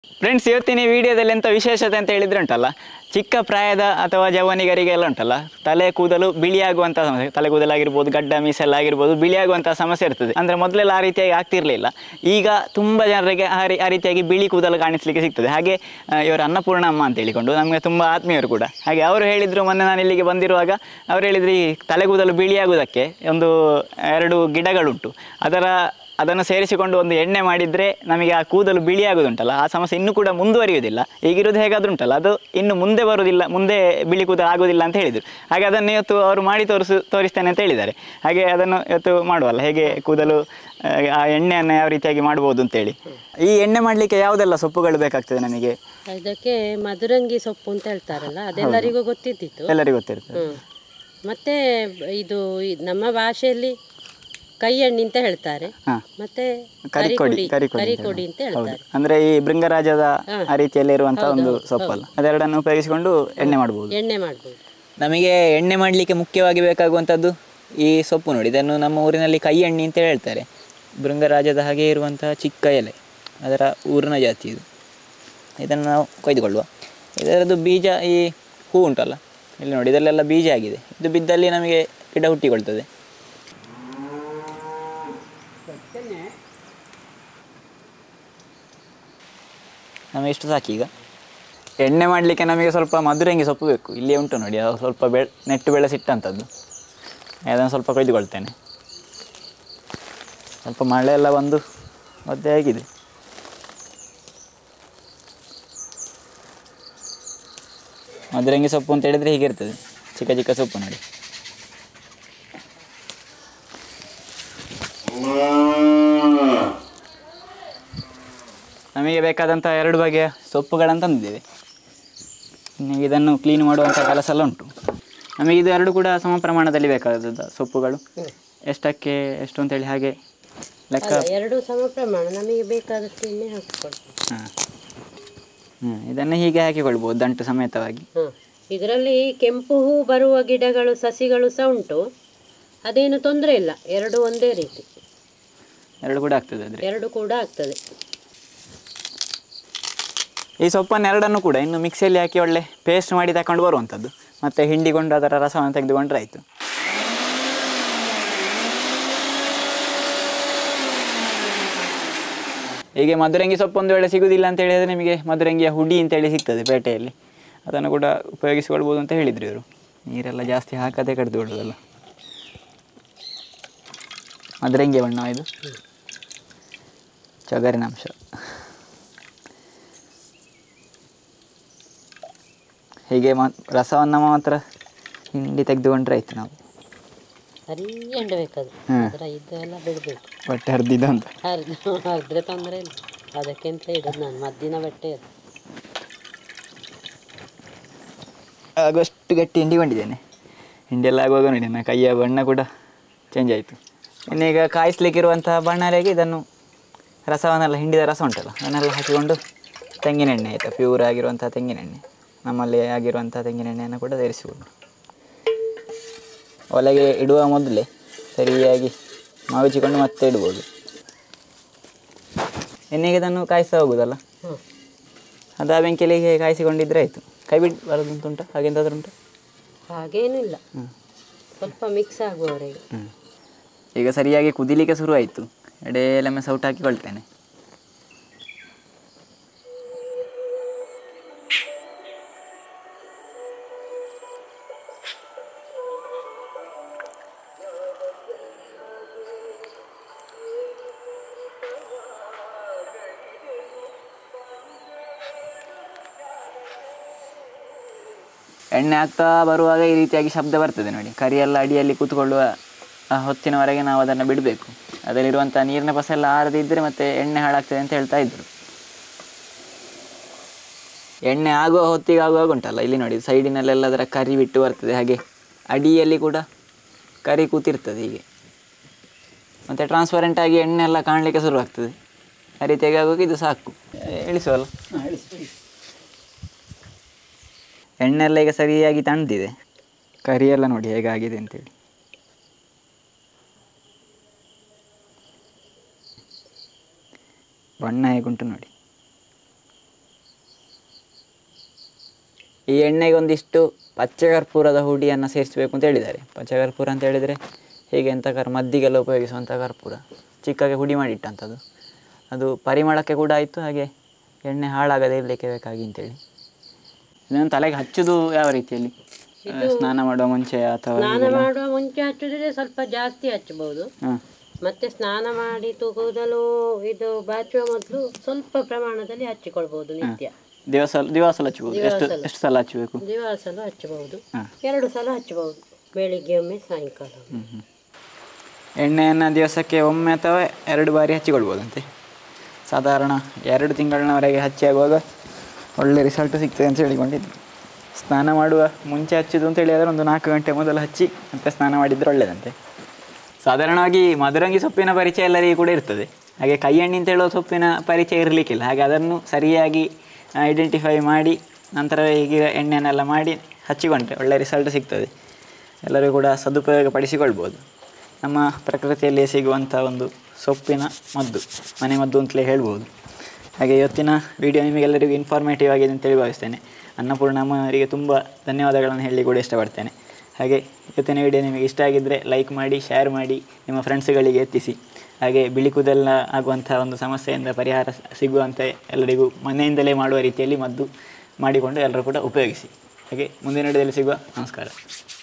Friends, ಇವತ್ತಿನ ಈ ವಿಡಿಯೋದಲ್ಲಿ ಎಂಥ ವಿಶೇಷತೆ ಅಂತ ಹೇಳಿದ್ರೆ ಉಂಟಲ್ಲ, ಚಿಕ್ಕ ಪ್ರಾಯದ ಅಥವಾ ಜವಾನಿಗರಿಗೆಲ್ಲ ಉಂಟಲ್ಲ ತಲೆ ಕೂದಲು ಬಿಳಿಯಾಗುವಂಥ ಸಮಸ್ಯೆ, ತಲೆ ಕೂದಲಾಗಿರ್ಬೋದು, ಗಡ್ಡ ಮೀಸೆಲ್ಲಾಗಿರ್ಬೋದು, ಬಿಳಿಯಾಗುವಂಥ ಸಮಸ್ಯೆ ಇರ್ತದೆ. ಅಂದರೆ ಮೊದಲೆಲ್ಲ ಆ ರೀತಿಯಾಗಿ ಆಗ್ತಿರಲಿಲ್ಲ. ಈಗ ತುಂಬ ಜನರಿಗೆ ಆ ರೀತಿಯಾಗಿ ಬಿಳಿ ಕೂದಲು ಕಾಣಿಸ್ಲಿಕ್ಕೆ ಸಿಗ್ತದೆ. ಹಾಗೆ ಇವರು ಅನ್ನಪೂರ್ಣ ಅಮ್ಮ ಅಂತ ಹೇಳಿಕೊಂಡು ನಮಗೆ ತುಂಬ ಆತ್ಮೀಯರು ಕೂಡ. ಹಾಗೆ ಅವರು ಹೇಳಿದರು, ಮೊನ್ನೆ ನಾನು ಇಲ್ಲಿಗೆ ಬಂದಿರುವಾಗ ಅವರು ಹೇಳಿದ್ರು, ಈ ತಲೆ ಕೂದಲು ಬಿಳಿಯಾಗುವುದಕ್ಕೆ ಒಂದು 2 ಗಿಡಗಳುಂಟು, ಅದನ್ನು ಸೇರಿಸಿಕೊಂಡು ಒಂದು ಎಣ್ಣೆ ಮಾಡಿದರೆ ನಮಗೆ ಆ ಕೂದಲು ಬಿಳಿಯಾಗೋದುಂಟಲ್ಲ, ಆ ಸಮಸ್ಯೆ ಇನ್ನೂ ಕೂಡ ಮುಂದುವರಿಯುವುದಿಲ್ಲ. ಈಗಿರೋದು ಹೇಗಾದರೂ ಉಂಟಲ್ಲ, ಅದು ಇನ್ನು ಮುಂದೆ ಬರುವುದಿಲ್ಲ, ಮುಂದೆ ಬಿಳಿ ಕೂದಲು ಆಗೋದಿಲ್ಲ ಅಂತ ಹೇಳಿದರು. ಹಾಗೆ ಅದನ್ನು ಇವತ್ತು ಅವರು ಮಾಡಿ ತೋರಿಸ್ತೇನೆ ಅಂತ ಹೇಳಿದ್ದಾರೆ. ಹಾಗೆ ಅದನ್ನು ಇವತ್ತು ಮಾಡುವಲ್ಲ, ಹೇಗೆ ಕೂದಲು ಆ ಎಣ್ಣೆಯನ್ನು ಯಾವ ರೀತಿಯಾಗಿ ಮಾಡ್ಬೋದು ಅಂತೇಳಿ. ಈ ಎಣ್ಣೆ ಮಾಡಲಿಕ್ಕೆ ಯಾವುದೆಲ್ಲ ಸೊಪ್ಪುಗಳು ಬೇಕಾಗ್ತದೆ ನಮಗೆ? ಇದಕ್ಕೆ ಮಧುರಂಗಿ ಸೊಪ್ಪು ಅಂತ ಹೇಳ್ತಾರಲ್ಲ, ಅದೆಲ್ಲರಿಗೂ ಗೊತ್ತಿದ್ದಿತ್ತು, ಎಲ್ಲರಿಗೂ ಗೊತ್ತಿರ್ತದೆ. ಮತ್ತೆ ಇದು ನಮ್ಮ ಭಾಷೆಯಲ್ಲಿ ಕೈ ಎಣ್ಣೆ ಅಂತ ಹೇಳ್ತಾರೆ, ಮತ್ತೆ ಕರಿಕೊಡಿ ಅಂತ ಹೇಳ್ತಾರೆ. ಅಂದ್ರೆ ಈ ಭೃಂಗರಾಜದ ಆ ರೀತಿಯಲ್ಲಿ ಇರುವಂತಹ ಒಂದು ಸೊಪ್ಪಲ್ಲ, ಅದೆರಡನ್ನು ಉಪಯೋಗಿಸಿಕೊಂಡು ಎಣ್ಣೆ ಮಾಡಬಹುದು. ನಮಗೆ ಎಣ್ಣೆ ಮಾಡಲಿಕ್ಕೆ ಮುಖ್ಯವಾಗಿ ಬೇಕಾಗುವಂಥದ್ದು ಈ ಸೊಪ್ಪು ನೋಡಿ. ಇದನ್ನು ನಮ್ಮ ಊರಿನಲ್ಲಿ ಕೈ ಎಣ್ಣೆ ಅಂತ ಹೇಳ್ತಾರೆ. ಭೃಂಗರಾಜದ ಹಾಗೆ ಇರುವಂತಹ ಚಿಕ್ಕ ಎಲೆ, ಅದರ ಊರಿನ ಜಾತಿ ಇದು. ಇದನ್ನು ನಾವು ಕೊಯ್ದುಕೊಳ್ಳುವ. ಇದರದ್ದು ಬೀಜ, ಈ ಹೂ ಉಂಟಲ್ಲ ಇಲ್ಲಿ ನೋಡಿ, ಇದರಲ್ಲೆಲ್ಲ ಬೀಜ ಆಗಿದೆ. ಇದು ಬಿದ್ದಲ್ಲಿ ನಮಗೆ ಗಿಡ ಹುಟ್ಟಿಕೊಳ್ತದೆ. ನಮಗೆ ಇಷ್ಟು ಸಾಕೀಗ. ಎಣ್ಣೆ ಮಾಡಲಿಕ್ಕೆ ನಮಗೆ ಸ್ವಲ್ಪ ಮಧುರಂಗಿ ಸೊಪ್ಪು ಬೇಕು. ಇಲ್ಲೇ ಉಂಟು ನೋಡಿ, ಅದು ಸ್ವಲ್ಪ ನೆಟ್ಟು ಬೆಳೆಸಿಟ್ಟಂಥದ್ದು. ಅದನ್ನು ಸ್ವಲ್ಪ ಕೊಯ್ದುಕೊಳ್ತೇನೆ. ಸ್ವಲ್ಪ ಮಳೆ ಎಲ್ಲ ಬಂದು ಒದ್ದೆ ಆಗಿದೆ. ಮಧುರಂಗಿ ಸೊಪ್ಪು ಅಂತ ಹೇಳಿದರೆ ಹೀಗೆ ಇರ್ತದೆ, ಚಿಕ್ಕ ಚಿಕ್ಕ ಸೊಪ್ಪು ನೋಡಿ. ನಮಗೆ ಬೇಕಾದಂಥ 2 ಬಗೆಯ ಸೊಪ್ಪುಗಳನ್ನು ತಂದಿದ್ದೇವೆ. ಇನ್ನು ಇದನ್ನು ಕ್ಲೀನ್ ಮಾಡುವಂಥ ಕೆಲಸ ಎಲ್ಲ ಉಂಟು. ನಮಗೆ ಇದು 2 ಕೂಡ ಸಮ ಪ್ರಮಾಣದಲ್ಲಿ ಬೇಕಾದ ಸೊಪ್ಪುಗಳು. ಎಷ್ಟಕ್ಕೆ ಎಷ್ಟು ಅಂತೇಳಿ ಹಾಗೆ ಲೆಕ್ಕ. 2 ಸಮ ಪ್ರಮಾಣ, ನಮಗೆ ಬೇಕಾದಷ್ಟು ಎಣ್ಣೆ ಹಾಕಿಕೊಳ್ತೀವಿ. ಇದನ್ನು ಹೀಗೆ ಹಾಕಿಕೊಳ್ಬೋದು ದಂಟು ಸಮೇತವಾಗಿ. ಇದರಲ್ಲಿ ಕೆಂಪು ಹೂ ಬರುವ ಗಿಡಗಳು, ಸಸಿಗಳು ಸಹ ಉಂಟು. ಅದೇನು ತೊಂದರೆ ಇಲ್ಲ, 2 ಒಂದೇ ರೀತಿ. 2 ಕೂಡ ಆಗ್ತದೆ. 2 ಕೂಡ ಆಗ್ತದೆ. ಈ ಸೊಪ್ಪನ್ನು 2 ಕೂಡ ಇನ್ನು ಮಿಕ್ಸಿಯಲ್ಲಿ ಹಾಕಿ ಒಳ್ಳೆ ಪೇಸ್ಟ್ ಮಾಡಿ ತಗೊಂಡು ಬರುವಂಥದ್ದು. ಮತ್ತು ಹಿಂಡಿಕೊಂಡು ಅದರ ರಸವನ್ನು ತೆಗೆದುಕೊಂಡ್ರೆ ಆಯಿತು. ಹೀಗೆ ಮಧುರಂಗಿ ಸೊಪ್ಪು ಒಂದು ವೇಳೆ ಸಿಗುವುದಿಲ್ಲ ಅಂತ ಹೇಳಿದರೆ ನಿಮಗೆ ಮಧುರಂಗಿಯ ಹುಡಿ ಅಂತೇಳಿ ಸಿಗ್ತದೆ ಪೇಟೆಯಲ್ಲಿ. ಅದನ್ನು ಕೂಡ ಉಪಯೋಗಿಸಿಕೊಳ್ಬೋದು ಅಂತ ಹೇಳಿದರು ಇವರು. ನೀರೆಲ್ಲ ಜಾಸ್ತಿ ಹಾಕದೆ ಕಡಿದುಕೊಳ್ಳೋದಲ್ಲ. ಮಧುರಂಗಿ ಬಣ್ಣ ಇದು, ಚಗರಿನಾಂಶ. ಹೀಗೆ ರಸವನ್ನು ಮಾತ್ರ ಹಿಂಡಿ ತೆಗೆದುಕೊಂಡ್ರೆ ಆಯ್ತು. ನಾವು ಬಟ್ಟೆ ಹರಿದಿದ್ದು ಅಂತ ಹರಿದ್ರೆ ತೊಂದರೆ ಇಲ್ಲ, ಅದಕ್ಕೆಂತ ಇಡೋದು ನಾನು ಮದ್ದಿನ ಬಟ್ಟೆ. ಅದು ಆಗುವಷ್ಟು ಗಟ್ಟಿ ಹಿಂಡಿ ಕೊಂಡಿದ್ದೇನೆ. ಹಿಂಡಿ ಎಲ್ಲ ಆಗುವಾಗ ನೋಡಿ ನನ್ನ ಕೈಯ ಬಣ್ಣ ಕೂಡ ಚೇಂಜ್ ಆಯಿತು. ಇನ್ನೀಗ ಕಾಯಿಸ್ಲಿಕ್ಕಿರುವಂತಹ ಬಣ್ಣಾರೆಗೆ ಇದನ್ನು ರಸವನ್ನೆಲ್ಲ, ಹಿಂಡಿದ ರಸ ಉಂಟಲ್ಲ ಅದನ್ನೆಲ್ಲ ಹಾಕಿಕೊಂಡು ತೆಂಗಿನೆಣ್ಣೆ ಆಯಿತಾ, ಪ್ಯೂರ್ ಆಗಿರುವಂಥ ತೆಂಗಿನೆಣ್ಣೆ, ನಮ್ಮಲ್ಲಿ ಆಗಿರುವಂಥ ತೆಂಗಿನೆಣ್ಣೆಯನ್ನು ಕೂಡ ಸೇರಿಸಿಕೊಂಡು ಒಲೆಗೆ ಇಡುವ ಮೊದಲೇ ಸರಿಯಾಗಿ ಮಗುಚಿಕೊಂಡು ಮತ್ತೆ ಇಡ್ಬೋದು. ಎಣ್ಣೆಗೆ ಇದನ್ನು ಕಾಯಿಸ್ತಾ ಹೋಗೋದಲ್ಲ, ಅದು ಆ ಬೆಂಕಿಯಲ್ಲಿ ಕಾಯಿಸಿಕೊಂಡಿದ್ರೆ ಆಯಿತು. ಕೈ ಬಿಟ್ಟು ಬರೋದು ಅಂತ ಉಂಟು, ಹಾಗೆಂತಾದ್ರೂ ಉಂಟು? ಹಾಗೇನೂ ಇಲ್ಲ, ಸ್ವಲ್ಪ ಮಿಕ್ಸ್ ಆಗುವವರೆಗೆ. ಈಗ ಸರಿಯಾಗಿ ಕುದಿಲಿಕ್ಕೆ ಶುರು ಆಯಿತು. ಎಡೆಯಲ್ಲೊಮ್ಮೆ ಸೌಟ್ ಹಾಕಿಕೊಳ್ತೇನೆ. ಎಣ್ಣೆ ಹಾಕ್ತಾ ಬರುವಾಗ ಈ ರೀತಿಯಾಗಿ ಶಬ್ದ ಬರ್ತದೆ ನೋಡಿ. ಕರಿಯೆಲ್ಲ ಅಡಿಯಲ್ಲಿ ಕೂತ್ಕೊಳ್ಳುವ ಹೊತ್ತಿನವರೆಗೆ ನಾವು ಅದನ್ನು ಬಿಡಬೇಕು. ಅದರಲ್ಲಿರುವಂಥ ನೀರಿನ ಪಸ ಎಲ್ಲ ಆರದಿದ್ದರೆ ಮತ್ತು ಎಣ್ಣೆ ಹಾಳಾಗ್ತದೆ ಅಂತ ಹೇಳ್ತಾ ಇದ್ದರು. ಎಣ್ಣೆ ಆಗುವ ಹೊತ್ತಿಗೆ ಆಗುವಾಗ ಉಂಟಲ್ಲ, ಇಲ್ಲಿ ನೋಡಿ ಸೈಡಿನಲ್ಲೆಲ್ಲ ಅದರ ಕರಿ ಬಿಟ್ಟು ಬರ್ತದೆ. ಹಾಗೆ ಅಡಿಯಲ್ಲಿ ಕೂಡ ಕರಿ ಕೂತಿರ್ತದೆ ಹೀಗೆ. ಮತ್ತು ಟ್ರಾನ್ಸ್ಪರೆಂಟಾಗಿ ಎಣ್ಣೆ ಎಲ್ಲ ಕಾಣಲಿಕ್ಕೆ ಶುರುವಾಗ್ತದೆ. ಆ ರೀತಿಯಾಗಿ ಆಗುವಾಗ ಇದು ಸಾಕು. ಇಳಿಸುವಲ್ಲ, ಎಣ್ಣೆ ಎಲ್ಲ ಈಗ ಸರಿಯಾಗಿ ತಣ್ಣದಿದೆ. ಕರಿಯೆಲ್ಲ ನೋಡಿ ಹೇಗಾಗಿದೆ ಅಂತೇಳಿ. ಬಣ್ಣ ಹೇಗುಂಟು ನೋಡಿ. ಈ ಎಣ್ಣೆಗೆ ಒಂದಿಷ್ಟು ಪಚ್ಚೆ ಕರ್ಪೂರದ ಹುಡಿಯನ್ನು ಸೇರಿಸಬೇಕು ಅಂತ ಹೇಳಿದ್ದಾರೆ. ಪಚ್ಚೆ ಕರ್ಪೂರ ಅಂತ ಹೇಳಿದರೆ ಹೀಗೆ ಎಂಥ ಮದ್ದಿಗೆಲ್ಲ ಉಪಯೋಗಿಸುವಂಥ ಕರ್ಪೂರ, ಚಿಕ್ಕಗೆ ಹುಡಿ ಮಾಡಿಟ್ಟಂಥದ್ದು. ಅದು ಪರಿಮಳಕ್ಕೆ ಕೂಡ ಆಯಿತು, ಹಾಗೆ ಎಣ್ಣೆ ಹಾಳಾಗದೇ ಇರಲಿಕ್ಕೆ ಬೇಕಾಗಿ ಅಂತೇಳಿ. ಇದನ್ನು ತಲೆಗೆ ಹಚ್ಚೋದು ಯಾವ ರೀತಿಯಲ್ಲಿ? ಸ್ನಾನ ಮಾಡುವ ಮುಂಚೆ ಅಥವಾ ಸ್ನಾನ ಮಾಡುವ ಮುಂಚೆ ಹಚ್ಚುದಿದ್ರೆ ಸ್ವಲ್ಪ ಜಾಸ್ತಿ ಹಚ್ಚಬಹುದು. ಮತ್ತೆ ಸ್ನಾನ ಮಾಡಿ ಕೂದಲು ಇದು ಬಾಚುವ ಮೊದಲು ಸ್ವಲ್ಪ ಪ್ರಮಾಣದಲ್ಲಿ ಹಚ್ಚಿಕೊಳ್ಬಹುದು. ನಿತ್ಯ ದಿವಸ ಹಚ್ಚಬಹುದು. ಎಷ್ಟು ಸಲ ಹಚ್ಚಬೇಕು? ದಿವಸ ಹಚ್ಚಬಹುದು, 2 ಸಲ ಹಚ್ಚಬಹುದು, ಬೆಳಿಗ್ಗೆ ಒಮ್ಮೆ ಸಾಯಂಕಾಲ. ಎಣ್ಣೆಯನ್ನು ದಿವಸಕ್ಕೆ ಒಮ್ಮೆ ಅಥವಾ 2 ಬಾರಿ ಹಚ್ಚಿಕೊಳ್ಬೋದಂತೆ. ಸಾಧಾರಣ 2 ತಿಂಗಳಿನವರೆಗೆ ಹಚ್ಚಿ ಆಗುವಾಗ ಒಳ್ಳೆ ರಿಸಲ್ಟ್ ಸಿಗ್ತದೆ ಅಂತ ಹೇಳಿಕೊಂಡಿದ್ದು. ಸ್ನಾನ ಮಾಡುವ ಮುಂಚೆ ಹಚ್ಚಿದ್ದು ಅಂತೇಳಿ ಆದರೆ ಒಂದು 4 ಗಂಟೆ ಮೊದಲು ಹಚ್ಚಿ ಮತ್ತೆ ಸ್ನಾನ ಮಾಡಿದರೆ ಒಳ್ಳೆಯದಂತೆ. ಸಾಧಾರಣವಾಗಿ ಮಧುರಂಗಿ ಸೊಪ್ಪಿನ ಪರಿಚಯ ಎಲ್ಲರಿಗೂ ಕೂಡ ಇರ್ತದೆ, ಹಾಗೆ ಕೈ ಎಣ್ಣೆ ಅಂತ ಹೇಳೋ ಸೊಪ್ಪಿನ ಪರಿಚಯ ಇರಲಿಕ್ಕಿಲ್ಲ. ಹಾಗೆ ಅದನ್ನು ಸರಿಯಾಗಿ ಐಡೆಂಟಿಫೈ ಮಾಡಿ ನಂತರ ಹೀಗೆ ಎಣ್ಣೆನೆಲ್ಲ ಮಾಡಿ ಹಚ್ಚಿಕೊಂಡ್ರೆ ಒಳ್ಳೆಯ ರಿಸಲ್ಟ್ ಸಿಗ್ತದೆ. ಎಲ್ಲರೂ ಕೂಡ ಸದುಪಯೋಗ ಪಡಿಸಿಕೊಳ್ಬೋದು. ನಮ್ಮ ಪ್ರಕೃತಿಯಲ್ಲಿ ಸಿಗುವಂಥ ಒಂದು ಸೊಪ್ಪಿನ ಮದ್ದು, ಮನೆ ಮದ್ದು ಅಂತಲೇ ಹೇಳ್ಬೋದು. ಹಾಗೆ ಇವತ್ತಿನ ವಿಡಿಯೋ ನಿಮಗೆಲ್ಲರಿಗೂ ಇನ್ಫಾರ್ಮೇಟಿವ್ ಆಗಿದೆ ಅಂತೇಳಿ ಭಾವಿಸ್ತೇನೆ. ಅನ್ನಪೂರ್ಣಮ್ಮವರಿಗೆ ತುಂಬ ಧನ್ಯವಾದಗಳನ್ನು ಹೇಳಿ ಕೂಡ ಇಷ್ಟಪಡ್ತೇನೆ. ಹಾಗೆ ಇವತ್ತಿನ ವಿಡಿಯೋ ನಿಮಗೆ ಇಷ್ಟ ಆಗಿದ್ದರೆ ಲೈಕ್ ಮಾಡಿ, ಶೇರ್ ಮಾಡಿ, ನಿಮ್ಮ ಫ್ರೆಂಡ್ಸ್ಗಳಿಗೆ ಎತ್ತಿಸಿ. ಹಾಗೆ ಬಿಳಿ ಕೂದಲ ಆಗುವಂಥ ಒಂದು ಸಮಸ್ಯೆಯಿಂದ ಪರಿಹಾರ ಸಿಗುವಂತೆ ಎಲ್ಲರಿಗೂ ಮನೆಯಿಂದಲೇ ಮಾಡುವ ರೀತಿಯಲ್ಲಿ ಮದ್ದು ಮಾಡಿಕೊಂಡು ಎಲ್ಲರೂ ಕೂಡ ಉಪಯೋಗಿಸಿ. ಹಾಗೆ ಮುಂದಿನ ವಿಡಿಯೋದಲ್ಲಿ ಸಿಗುವ. ನಮಸ್ಕಾರ.